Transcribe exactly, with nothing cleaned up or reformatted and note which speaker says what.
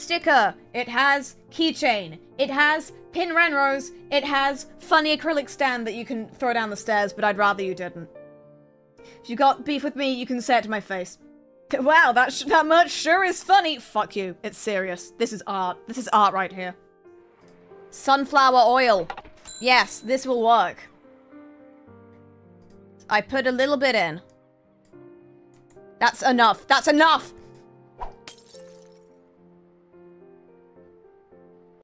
Speaker 1: sticker. It has keychain. It has pin Penrose. It has funny acrylic stand that you can throw down the stairs, but I'd rather you didn't. If you got beef with me, you can say it to my face. Wow, that, sh that merch sure is funny. Fuck you. It's serious. This is art. This is art right here. Sunflower oil. Yes, this will work. I put a little bit in. That's enough. That's enough!